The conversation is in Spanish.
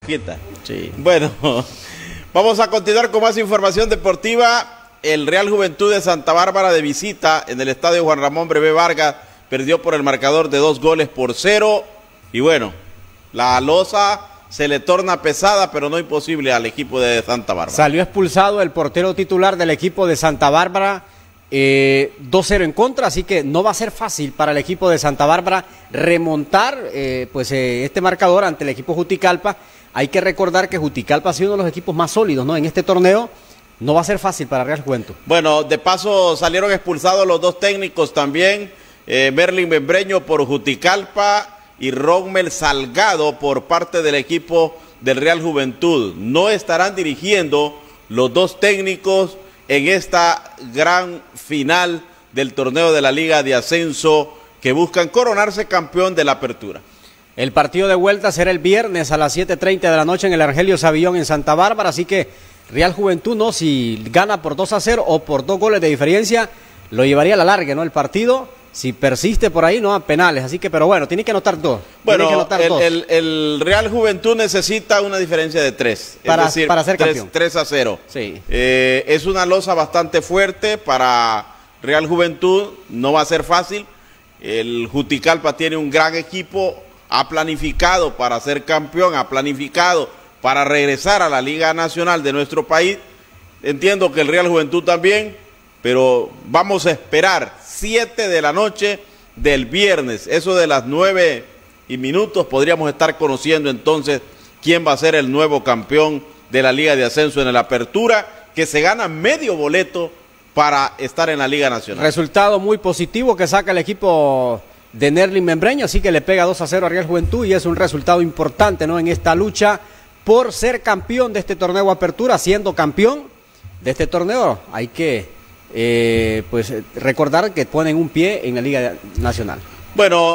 Quita. Sí. Bueno, vamos a continuar con más información deportiva. El Real Juventud de Santa Bárbara de visita en el estadio Juan Ramón Brevé Vargas perdió por el marcador de 2-0. Y bueno, la losa se le torna pesada, pero no imposible al equipo de Santa Bárbara. Salió expulsado el portero titular del equipo de Santa Bárbara, 2-0 en contra, así que no va a ser fácil para el equipo de Santa Bárbara remontar este marcador ante el equipo Juticalpa. Hay que recordar que Juticalpa ha sido uno de los equipos más sólidos, ¿no? En este torneo no va a ser fácil para Real Juventud. Bueno, de paso salieron expulsados los dos técnicos también, Merlin Membreño por Juticalpa y Rommel Salgado por parte del equipo del Real Juventud. No estarán dirigiendo los dos técnicos en esta gran final del torneo de la Liga de Ascenso que buscan coronarse campeón de la Apertura. El partido de vuelta será el viernes a las 7:30 de la noche en el Argelio Savillón en Santa Bárbara, así que Real Juventud, no, si gana por 2-0 o por 2 goles de diferencia, lo llevaría a la larga, ¿no? El partido, si persiste por ahí, no, a penales, así que, pero bueno, tiene que anotar 2. Bueno, el Real Juventud necesita una diferencia de 3, para ser 3-0. Sí. Es una losa bastante fuerte para Real Juventud, no va a ser fácil. El Juticalpa tiene un gran equipo, ha planificado para ser campeón, ha planificado para regresar a la Liga Nacional de nuestro país. Entiendo que el Real Juventud también, pero vamos a esperar 7 de la noche del viernes, eso de las 9:00 podríamos estar conociendo entonces quién va a ser el nuevo campeón de la Liga de Ascenso en la Apertura, que se gana medio boleto para estar en la Liga Nacional. Resultado muy positivo que saca el equipo de Merlin Membreño, así que le pega 2-0 a Real Juventud y es un resultado importante, ¿no? En esta lucha por ser campeón de este torneo Apertura. Siendo campeón de este torneo hay que recordar que ponen un pie en la Liga Nacional. Bueno.